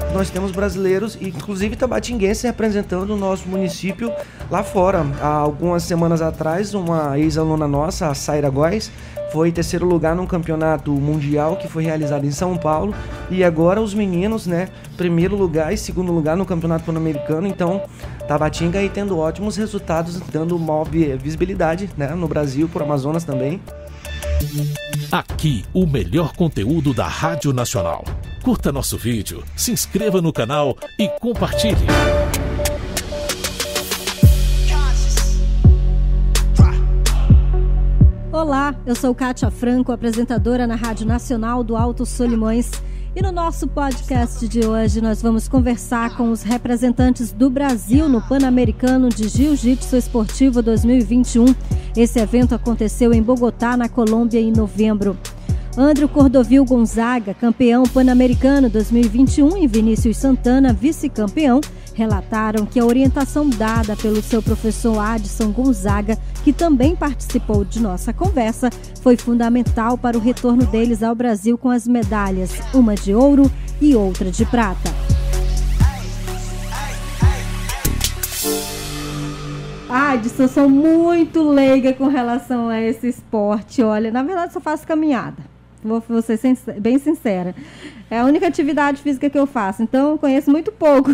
nós temos brasileiros, inclusive tabatinguenses, representando o nosso município lá fora. Há algumas semanas atrás, uma ex-aluna nossa, a Saira Góes, foi terceiro lugar num campeonato mundial que foi realizado em São Paulo. E agora os meninos, né, primeiro lugar e segundo lugar no campeonato pan-americano. Então, Tabatinga aí tendo ótimos resultados, dando maior visibilidade, né, no Brasil, por Amazonas também. Aqui, o melhor conteúdo da Rádio Nacional. Curta nosso vídeo, se inscreva no canal e compartilhe. Olá, eu sou Kátia Franco, apresentadora na Rádio Nacional do Alto Solimões. E no nosso podcast de hoje nós vamos conversar com os representantes do Brasil no Pan-Americano de Jiu-Jitsu Esportivo 2021. Esse evento aconteceu em Bogotá, na Colômbia, em novembro. Andrew Cordovil Gonzaga, campeão pan-americano 2021, e Vinícius Santana, vice-campeão, relataram que a orientação dada pelo seu professor Adson Gonzaga, que também participou de nossa conversa, foi fundamental para o retorno deles ao Brasil com as medalhas, uma de ouro e outra de prata. Adson, sou muito leiga com relação a esse esporte. Olha, na verdade só faço caminhada. Vou ser bem sincera. É a única atividade física que eu faço. Então, eu conheço muito pouco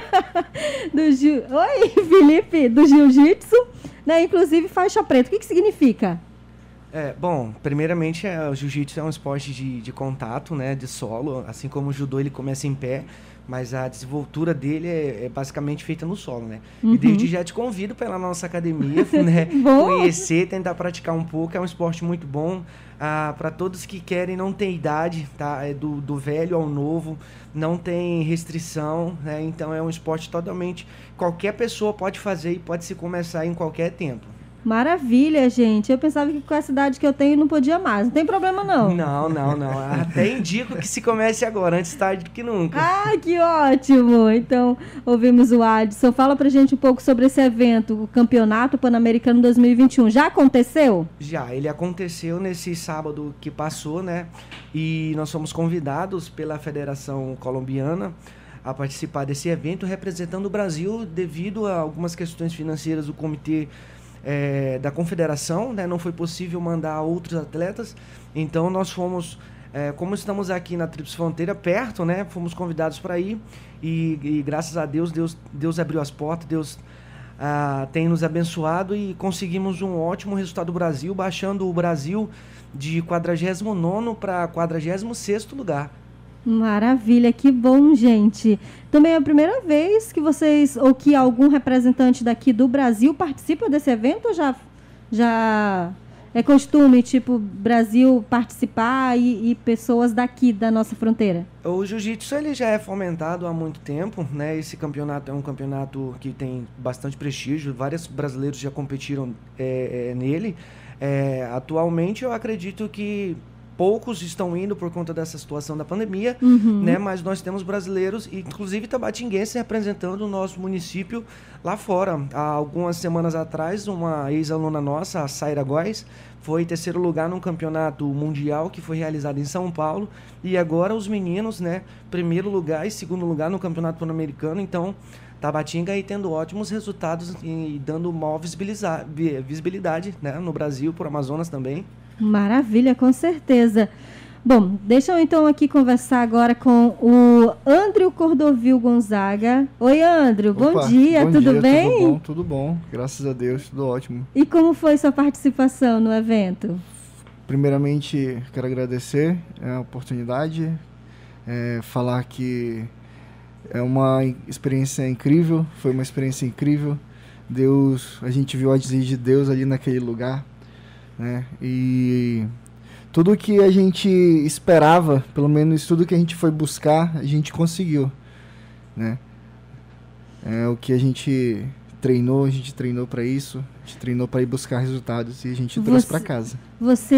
Oi, Felipe, do jiu-jitsu, né? Inclusive faixa preta. O que significa? Bom, primeiramente, o jiu-jitsu é um esporte de contato, né? De solo. Assim como o judô, ele começa em pé. Mas a desenvoltura dele é basicamente feita no solo, né? Uhum. E desde já te convido para ir lá na nossa academia, né? Conhecer, tentar praticar um pouco. É um esporte muito bom. Para todos que querem, não tem idade, tá? É do velho ao novo, não tem restrição, né? Então é um esporte totalmente... Qualquer pessoa pode fazer e pode se começar em qualquer tempo. Maravilha, gente. Eu pensava que com essa idade que eu tenho não podia mais. Não tem problema, não. Não. Até indico que se comece agora, antes tarde do que nunca. Ah, que ótimo. Então, ouvimos o Adson. Fala pra gente um pouco sobre esse evento, o Campeonato Pan-Americano 2021. Já aconteceu? Já, ele aconteceu nesse sábado que passou, né? E nós fomos convidados pela Federação Colombiana a participar desse evento, representando o Brasil devido a algumas questões financeiras do comitê da confederação, né? Não foi possível mandar outros atletas, então nós fomos, como estamos aqui na Tríplice Fronteira, perto, né? Fomos convidados para ir e graças a Deus abriu as portas, Deus tem nos abençoado e conseguimos um ótimo resultado do Brasil, baixando o Brasil de 49º para 46º lugar. Maravilha, que bom, gente. Também é a primeira vez que vocês, ou que algum representante daqui do Brasil participa desse evento, ou já é costume, tipo, Brasil participar e pessoas daqui da nossa fronteira? O jiu-jitsu, ele já é fomentado há muito tempo, né? Esse campeonato é um campeonato que tem bastante prestígio, vários brasileiros já competiram nele. Atualmente, eu acredito que poucos estão indo por conta dessa situação da pandemia, né? Mas nós temos brasileiros, inclusive tabatinguenses, representando o nosso município lá fora. Há algumas semanas atrás, uma ex-aluna nossa, a Saira Góes, foi terceiro lugar num campeonato mundial que foi realizado em São Paulo. E agora os meninos, né? Primeiro lugar e segundo lugar no campeonato pan-americano. Então, Tabatinga aí tendo ótimos resultados e dando maior visibilidade, né? No Brasil, por Amazonas também. Maravilha, com certeza. Bom, deixa eu então aqui conversar agora com o Andrew Cordovil Gonzaga. Oi, Andrew, bom dia, tudo bem? Tudo bom, graças a Deus, tudo ótimo. E como foi sua participação no evento? Primeiramente, quero agradecer a oportunidade, falar que é uma experiência incrível, foi uma experiência incrível. A gente viu a ação de Deus ali naquele lugar, né? E tudo que a gente esperava, pelo menos tudo que a gente foi buscar, a gente conseguiu, né? O que a gente treinou para isso, a gente treinou para ir buscar resultados e a gente trouxe para casa. Você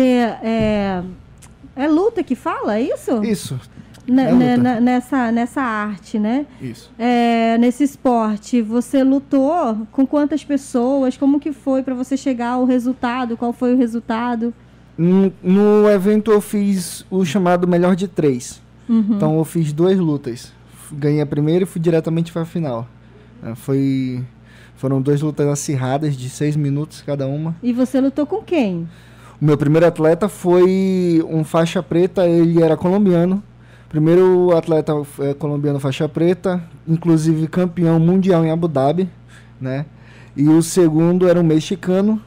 é luta que fala, é isso? Isso. Nessa arte, né? Isso. Nesse esporte, você lutou com quantas pessoas? Como que foi para você chegar ao resultado? Qual foi o resultado? No evento eu fiz o chamado melhor de 3. Então eu fiz 2 lutas. ganhei a primeira e fui diretamente para a final. Foram 2 lutas acirradas de 6 minutos cada uma. E você lutou com quem? O meu primeiro atleta foi um faixa preta, ele era colombiano. Primeiro atleta colombiano faixa preta, inclusive campeão mundial em Abu Dhabi, né? E o segundo era um mexicano,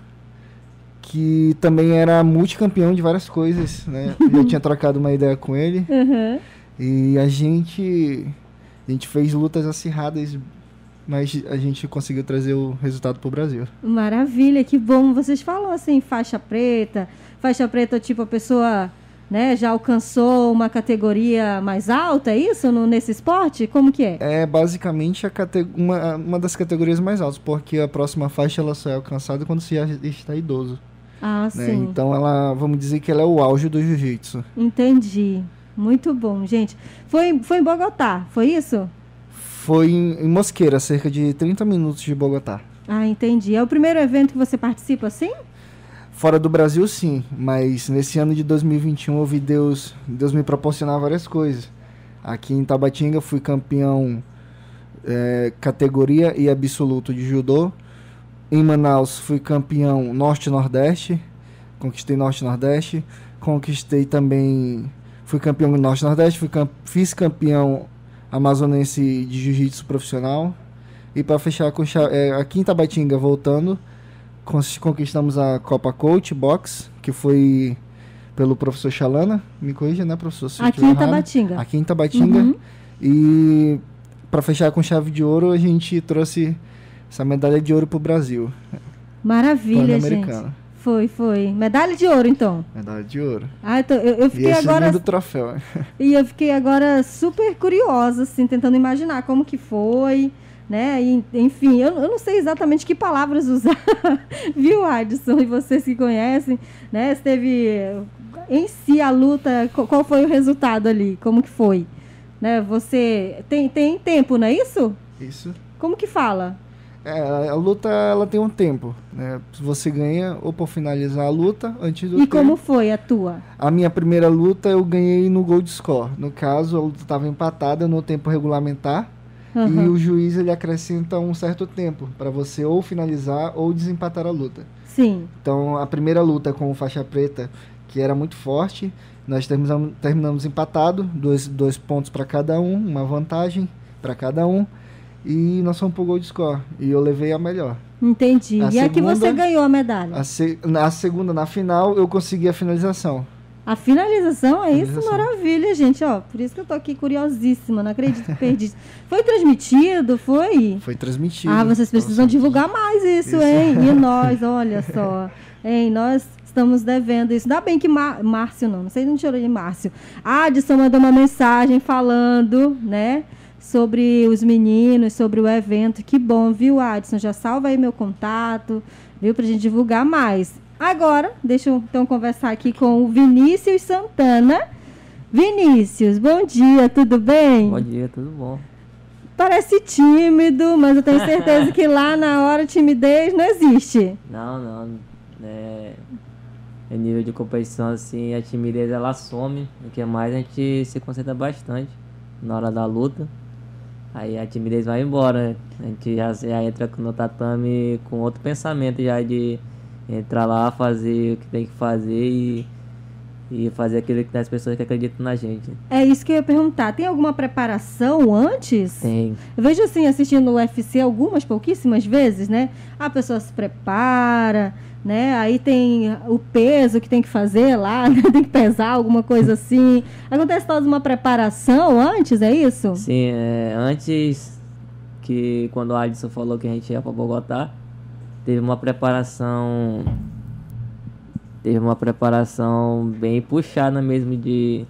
que também era multicampeão de várias coisas, né? Eu tinha trocado uma ideia com ele. Uhum. E a gente fez lutas acirradas, mas a gente conseguiu trazer o resultado pro Brasil. Maravilha, que bom. Vocês falam assim, faixa preta tipo a pessoa, né, já alcançou uma categoria mais alta, é isso, nesse esporte? Como que é? É basicamente uma das categorias mais altas, porque a próxima faixa ela só é alcançada quando se já está idoso. Ah, né? sim. Então vamos dizer que ela é o auge do jiu-jitsu. Entendi. Muito bom, gente. Foi em Bogotá, foi isso? Foi em Mosqueira, cerca de 30 minutos de Bogotá. Ah, entendi. É o primeiro evento que você participa assim? Fora do Brasil, sim. Mas nesse ano de 2021, eu vi Deus me proporcionar várias coisas. Aqui em Tabatinga, fui campeão categoria e absoluto de judô. Em Manaus, fui campeão Norte-Nordeste. Conquistei Norte-Nordeste. Conquistei também... Fui campeão Norte-Nordeste. Fiz campeão amazonense de jiu-jitsu profissional. E para fechar com aqui em Tabatinga, voltando, conquistamos a Copa Coach Box, que foi pelo professor Chalana. Me corrija, né, professor? Aqui em Tabatinga. Aqui em Tabatinga. Uhum. E para fechar com chave de ouro, a gente trouxe essa medalha de ouro pro Brasil. Maravilha, gente. Foi. Medalha de ouro, então. Medalha de ouro. Ah, então, eu fiquei agora... do troféu. E eu fiquei agora super curiosa, assim, tentando imaginar como que foi, né? E, enfim, eu não sei exatamente que palavras usar, viu, Adson? E vocês que conhecem, né? Se teve em si a luta, qual foi o resultado ali? Como que foi? Né? Você tem tempo, não é isso? Isso. Como que fala? A luta, ela tem um tempo, né? Você ganha ou por finalizar a luta antes do tempo. E como foi a tua? A minha primeira luta eu ganhei no gold score. No caso, a luta estava empatada no tempo regulamentar. Uhum. E o juiz ele acrescenta um certo tempo para você ou finalizar ou desempatar a luta. Sim. Então, a primeira luta com o faixa preta, que era muito forte, nós terminamos empatado, dois pontos para cada um, uma vantagem para cada um. E nós fomos pro gold score. E eu levei a melhor. Entendi. E aqui você ganhou a medalha? A segunda, na final, eu consegui a finalização. A finalização? É isso? Maravilha, gente. Ó, por isso que eu tô aqui curiosíssima. Não acredito que perdi. Foi transmitido? Foi? Foi transmitido. Ah, vocês precisam divulgar mais isso, hein? E nós, olha só. Hein, nós estamos devendo isso. Ainda bem que Márcio não sei de onde tirou de Márcio. Adson mandou uma mensagem falando, né? Sobre os meninos, sobre o evento. Que bom, viu, Adson? Já salva aí meu contato, viu? Pra gente divulgar mais. Agora, deixa eu então conversar aqui com o Vinícius Santana. Vinícius, bom dia, tudo bem? Bom dia, tudo bom. Parece tímido, mas eu tenho certeza que lá na hora timidez não existe. Não. Em nível de competição, assim, a timidez ela some. O que mais a gente se concentra bastante na hora da luta. Aí a timidez vai embora, né? A gente já entra no tatame com outro pensamento já de entrar lá, fazer o que tem que fazer e fazer aquilo que as pessoas que acreditam na gente. É isso que eu ia perguntar. Tem alguma preparação antes? Tem. Eu vejo assim, assistindo o UFC pouquíssimas vezes, né? A pessoa se prepara, né? Aí tem o peso que tem que fazer lá, né? Tem que pesar alguma coisa assim. Acontece toda uma preparação antes, é isso? Sim, antes que quando o Adson falou que a gente ia para Bogotá, teve uma preparação bem puxada mesmo de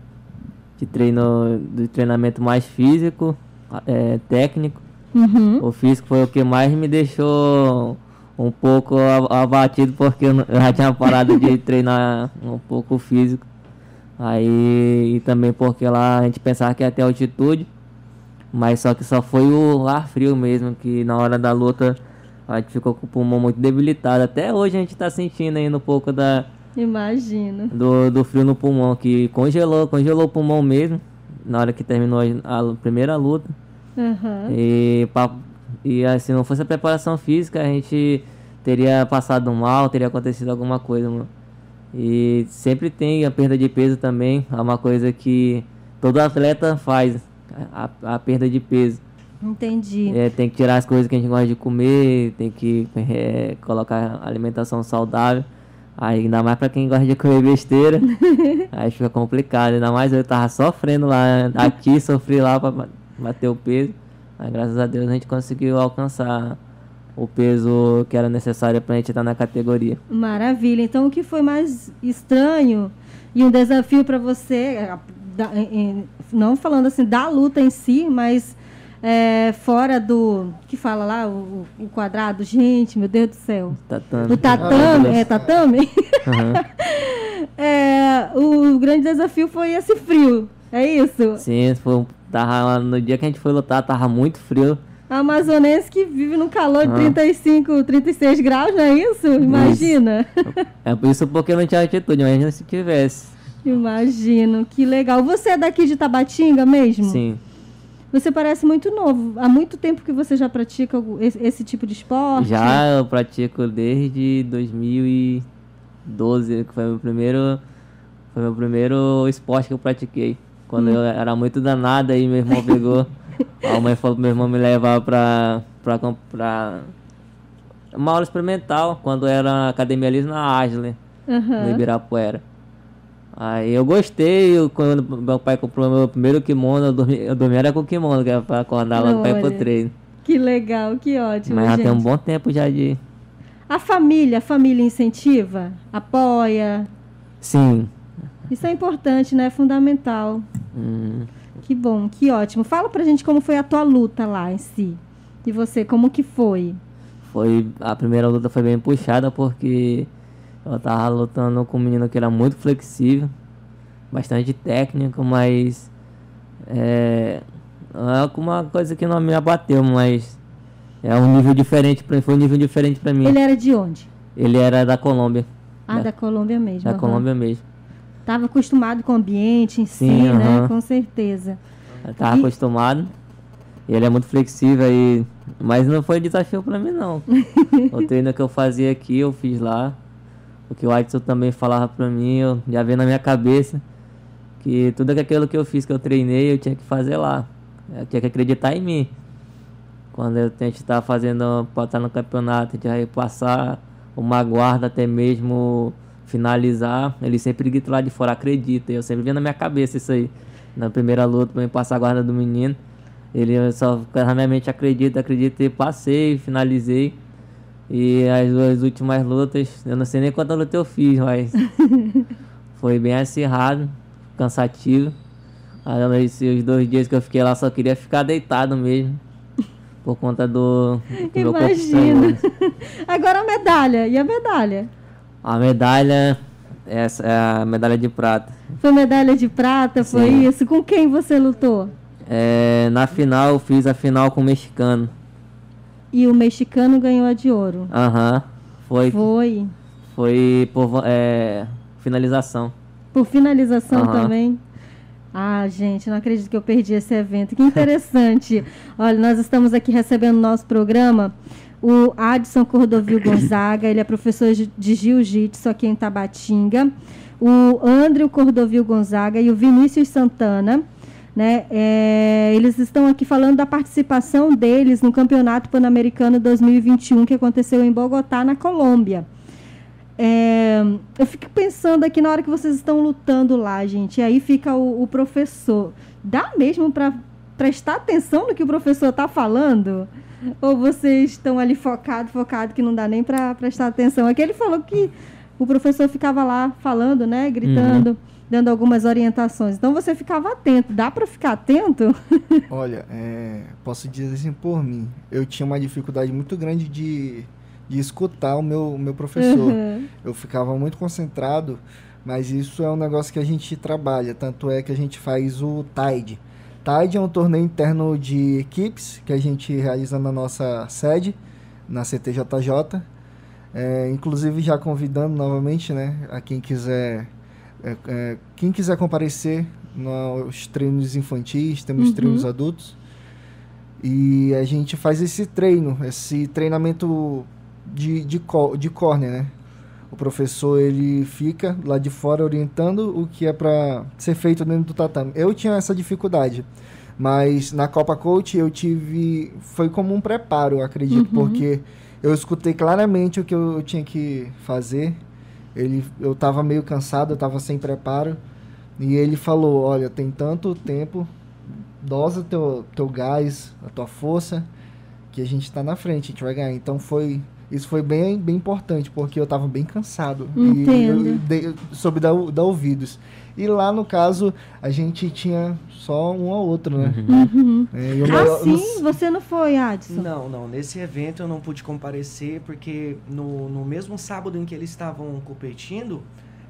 treinamento mais físico, técnico. Uhum. O físico foi o que mais me deixou um pouco abatido, porque eu já tinha parado de treinar um pouco o físico. Aí, e também porque lá a gente pensava que ia ter altitude, mas só que só foi o ar frio mesmo, que na hora da luta a gente ficou com o pulmão muito debilitado. Até hoje a gente tá sentindo ainda um pouco Imagino. do frio no pulmão, que congelou o pulmão mesmo. na hora que terminou a primeira luta. Uhum. E se não fosse a preparação física, a gente teria passado mal, teria acontecido alguma coisa, mano. E sempre tem a perda de peso também, é uma coisa que todo atleta faz, a perda de peso. Entendi. Tem que tirar as coisas que a gente gosta de comer, tem que colocar alimentação saudável. Aí, ainda mais pra quem gosta de comer besteira, aí fica complicado. Ainda mais eu tava sofrendo lá, aqui sofri lá pra bater o peso. Aí, graças a Deus, a gente conseguiu alcançar o peso que era necessário pra gente estar na categoria. Maravilha. Então, o que foi mais estranho e um desafio para você, não falando assim da luta em si, mas fora do que fala lá, o quadrado, gente, meu Deus do céu. Tatame. O tatame, tatame? Uhum. O grande desafio foi esse frio, é isso? Sim, no dia que a gente foi lutar, tava muito frio. A amazonense que vive no calor de 35, 36 graus, não é isso? Imagina. É por isso porque não tinha altitude, imagina se tivesse. Imagino, que legal. Você é daqui de Tabatinga mesmo? Sim. Você parece muito novo. Há muito tempo que você já pratica esse tipo de esporte? Já, eu pratico desde 2012, que foi meu primeiro esporte que eu pratiquei. Quando eu era muito danado, aí meu irmão pegou. A mãe falou pro meu irmão me levar pra comprar uma aula experimental, quando era academia ali na Ashley, no Ibirapuera. Aí eu gostei, quando meu pai comprou meu primeiro kimono, eu dormi era com o kimono, que era pra acordar logo pra ir pro treino. Que legal, que ótimo, mas já gente. tem um bom tempo já de... A família incentiva? Apoia? Sim. Isso é importante, né? É fundamental. Que bom, que ótimo. Fala pra gente como foi a tua luta lá em si. E você, como que foi? A primeira luta foi bem puxada, porque eu tava lutando com um menino que era muito flexível, bastante técnico, mas uma coisa que não me abateu, mas foi um nível diferente pra mim. Ele era de onde? Ele era da Colômbia. Da Colômbia mesmo. Da Colômbia mesmo. Estava acostumado com o ambiente em si, né? Com certeza. Estava acostumado. Ele é muito flexível, mas não foi desafio para mim, não. O treino que eu fazia aqui, eu fiz lá. O que o Adson também falava para mim, eu já vi na minha cabeça que tudo aquilo que eu fiz, que eu treinei, eu tinha que fazer lá. Eu tinha que acreditar em mim. Quando a gente estava fazendo, para estar no campeonato, a gente vai passar uma guarda até mesmo... finalizar, ele sempre grita lá de fora, acredita. Eu sempre vi na minha cabeça isso aí. Na primeira luta, pra mim passar a guarda do menino, ele só na minha mente acredita, e passei, finalizei. E as duas últimas lutas, eu não sei nem quanta luta eu fiz, mas foi bem acirrado, cansativo. Aí, os 2 dias que eu fiquei lá, só queria ficar deitado mesmo, por conta do meu corpo estranho. Agora a medalha, e a medalha? A medalha, essa é a medalha de prata. Foi medalha de prata, Sim. foi isso? Com quem você lutou? Na final, eu fiz a final com o mexicano. E o mexicano ganhou a de ouro? Foi por finalização. Por finalização também? Ah, gente, não acredito que eu perdi esse evento. Que interessante. Olha, nós estamos aqui recebendo no nosso programa o Adson Cordovil Gonzaga, ele é professor de jiu-jitsu aqui em Tabatinga. O André Cordovil Gonzaga e o Vinícius Santana, né? Eles estão aqui falando da participação deles no Campeonato Pan-Americano 2021, que aconteceu em Bogotá, na Colômbia. Eu fico pensando aqui na hora que vocês estão lutando lá, gente, e aí fica o professor. Dá mesmo para prestar atenção no que o professor está falando? Ou vocês estão ali focado que não dá nem para prestar atenção? Aqui ele falou que o professor ficava lá falando, né, gritando, dando algumas orientações. Então você ficava atento. Dá para ficar atento? Olha, posso dizer assim por mim. Eu tinha uma dificuldade muito grande de escutar o meu professor. Eu ficava muito concentrado, mas isso é um negócio que a gente trabalha. Tanto é que a gente faz o TIDE. TIDE é um torneio interno de equipes que a gente realiza na nossa sede, na CTJJ. Inclusive já convidando novamente, né, a quem quiser comparecer nos treinos infantis, temos treinos adultos. E a gente faz esse treinamento de corner, né? O professor, ele fica lá de fora orientando o que é para ser feito dentro do tatame. Eu tinha essa dificuldade, mas na Copa Coach foi como um preparo, eu acredito, porque eu escutei claramente o que eu tinha que fazer. Eu estava meio cansado, eu estava sem preparo, e ele falou, olha, tem tanto tempo, dosa teu gás, a tua força, que a gente está na frente, a gente vai ganhar. Então isso foi bem, bem importante, porque eu estava bem cansado. Entendo. E eu soube dar ouvidos. E lá, no caso, a gente tinha só um ou outro, né? Sim? Você não foi, Adson? Não. Nesse evento eu não pude comparecer, porque no mesmo sábado em que eles estavam competindo,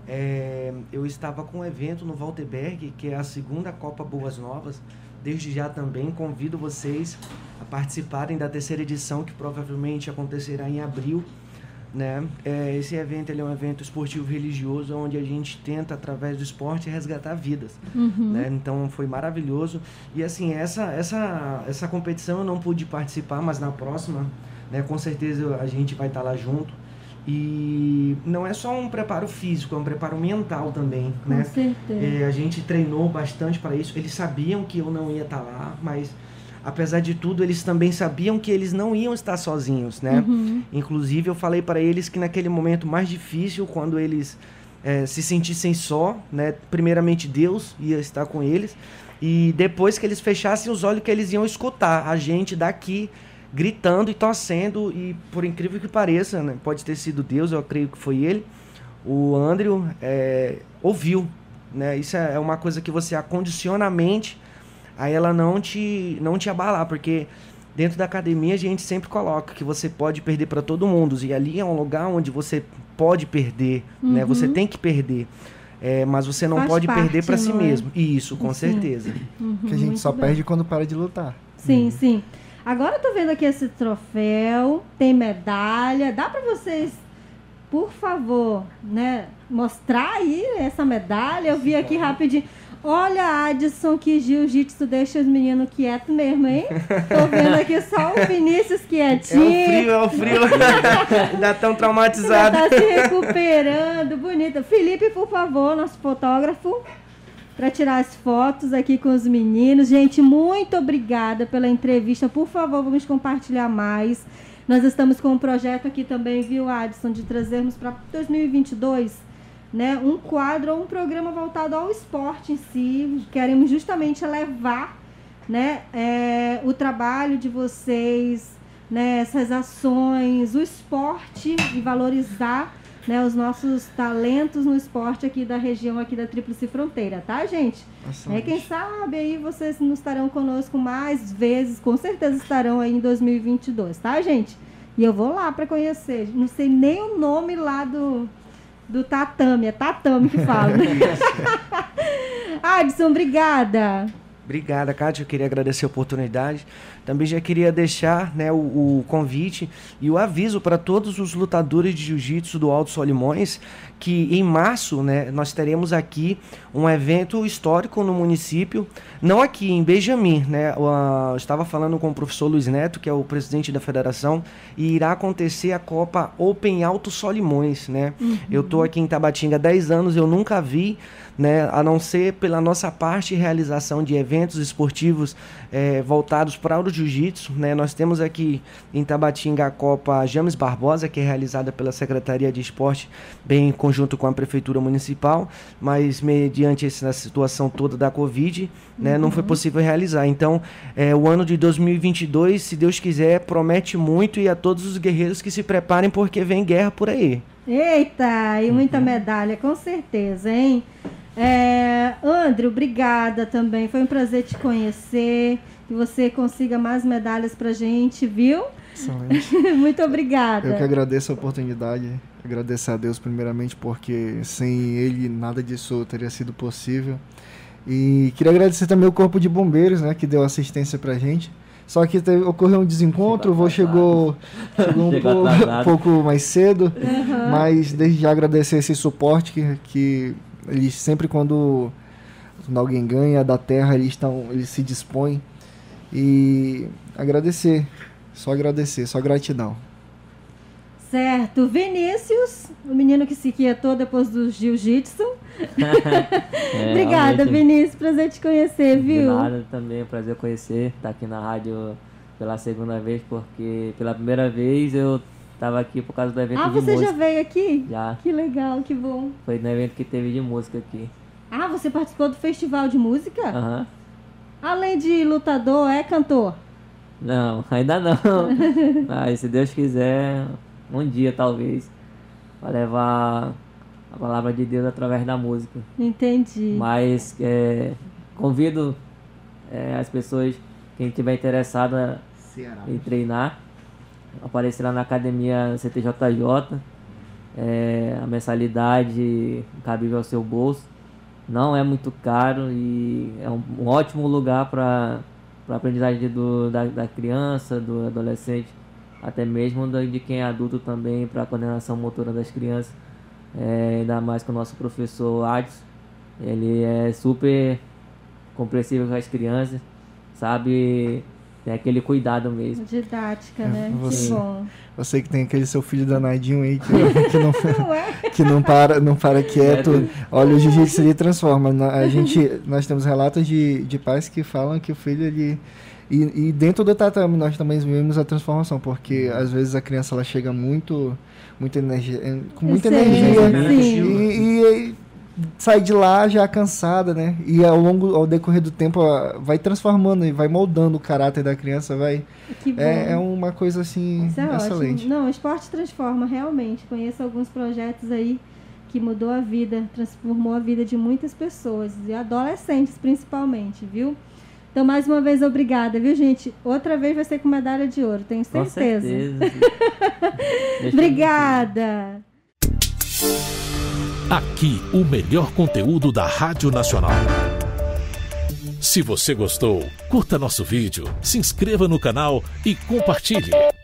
eu estava com um evento no Walterberg, que é a segunda Copa Boas Novas. Desde já também convido vocês a participarem da 3ª edição, que provavelmente acontecerá em abril, né? Esse evento ele é um evento esportivo religioso, onde a gente tenta, através do esporte, resgatar vidas, né? Então foi maravilhoso. E assim, essa competição eu não pude participar, mas na próxima, né, com certeza a gente vai estar lá junto. E não é só um preparo físico, é um preparo mental também, né? Com certeza. A gente treinou bastante para isso. Eles sabiam que eu não ia estar lá, mas apesar de tudo, eles também sabiam que eles não iam estar sozinhos, né? Inclusive, eu falei para eles que naquele momento mais difícil, quando eles se sentissem só, né? Primeiramente Deus ia estar com eles, e depois que eles fechassem os olhos, que eles iam escutar a gente daqui gritando e torcendo. E por incrível que pareça, né, pode ter sido Deus, eu creio que foi ele, o Andrew ouviu, né? Isso é uma coisa que você acondiciona a mente a ela não te abalar, porque dentro da academia a gente sempre coloca que você pode perder para todo mundo, e ali é um lugar onde você pode perder, né? Você tem que perder, mas você não pode perder para si mesmo. Isso, com certeza. Que a gente só perde quando para de lutar. Sim. Agora eu tô vendo aqui esse troféu, tem medalha. Dá para vocês, por favor, né, mostrar aí essa medalha? Eu vi aqui rapidinho. Olha, Adson, que jiu-jitsu deixa os meninos quietos mesmo, hein? Tô vendo aqui só o Vinícius quietinho. É o frio. Ainda tão traumatizado. Já tá se recuperando, bonito. Felipe, por favor, nosso fotógrafo, para tirar as fotos aqui com os meninos. Gente, muito obrigada pela entrevista. Por favor, vamos compartilhar mais. Nós estamos com um projeto aqui também, viu, Adson, de trazermos para 2022, né, um quadro ou um programa voltado ao esporte em si. Queremos justamente levar, né, o trabalho de vocês, né, essas ações, o esporte, e valorizar, né, os nossos talentos no esporte aqui da região, aqui da Tríplice Fronteira, tá, gente? Quem sabe aí vocês não estarão conosco mais vezes, com certeza estarão aí em 2022, tá, gente? E eu vou lá para conhecer, não sei nem o nome lá do tatame, é tatame que fala. Adson, obrigada. Obrigada, Kátia. Eu queria agradecer a oportunidade. Também já queria deixar, né, o convite e o aviso para todos os lutadores de jiu-jitsu do Alto Solimões, que em março, né, nós teremos aqui um evento histórico no município, não aqui, em Benjamin, né? Eu estava falando com o professor Luiz Neto, que é o presidente da federação, e irá acontecer a Copa Open Alto Solimões, né? Eu estou aqui em Tabatinga há 10 anos, eu nunca vi, né, a não ser pela nossa parte realização de eventos esportivos voltados para o jiu-jitsu, né? Nós temos aqui em Tabatinga a Copa James Barbosa, que é realizada pela Secretaria de Esporte, bem em conjunto com a Prefeitura Municipal, mas mediante essa situação toda da Covid, né, não foi possível realizar. Então, o ano de 2022, se Deus quiser, promete muito, e a todos os guerreiros que se preparem, porque vem guerra por aí. Eita, e muita medalha, com certeza, hein? André, obrigada também. Foi um prazer te conhecer. Que você consiga mais medalhas pra gente, viu? Excelente. Muito obrigada. Eu que agradeço a oportunidade. Agradecer a Deus primeiramente, porque sem Ele nada disso teria sido possível. E queria agradecer também o Corpo de Bombeiros, né, que deu assistência pra gente. Só que ocorreu um desencontro, o voo chegou um pouco mais cedo, mas desde já agradecer esse suporte que eles sempre, quando quando alguém ganha da terra, eles se dispõem. E agradecer, só gratidão. Certo. Vinícius, o menino que se quietou depois do jiu-jitsu. Obrigada, Vinícius. Prazer te conhecer, viu? De nada, também é um prazer conhecer. Estar aqui na rádio pela segunda vez, porque pela primeira vez eu estava aqui por causa do evento de música. Ah, você já veio aqui? Já. Que legal, que bom. Foi no evento que teve de música aqui. Ah, você participou do festival de música? Aham. Além de lutador, é cantor? Não, ainda não. Mas se Deus quiser, um dia talvez, para levar a palavra de Deus através da música. Entendi. Mas convido as pessoas, quem estiver interessada em treinar, aparecer lá na academia CTJJ. A mensalidade cabível ao seu bolso. Não é muito caro e é um ótimo lugar para a aprendizagem da criança, do adolescente, até mesmo de quem é adulto também, para a coordenação motora das crianças. Ainda mais com o nosso professor Adson. Ele é super compreensível com as crianças, sabe, tem aquele cuidado mesmo. Didática, né? Que bom. Você que tem aquele seu filho danadinho aí que não para quieto. Olha, o jiu-jitsu ele transforma. Nós temos relatos de pais que falam que o filho ele... E dentro do tatame nós também vemos a transformação, porque às vezes a criança ela chega com muita energia e sai de lá já cansada, né? E ao decorrer do tempo vai transformando e vai moldando o caráter da criança, é uma coisa assim excelente. Não, o esporte transforma realmente. Conheço alguns projetos aí que mudou a vida, transformou a vida de muitas pessoas, e adolescentes principalmente, viu? Então, mais uma vez, obrigada, viu, gente? Outra vez vai ser com medalha de ouro, tenho certeza. Com certeza. Obrigada. Aqui, o melhor conteúdo da Rádio Nacional. Se você gostou, curta nosso vídeo, se inscreva no canal e compartilhe.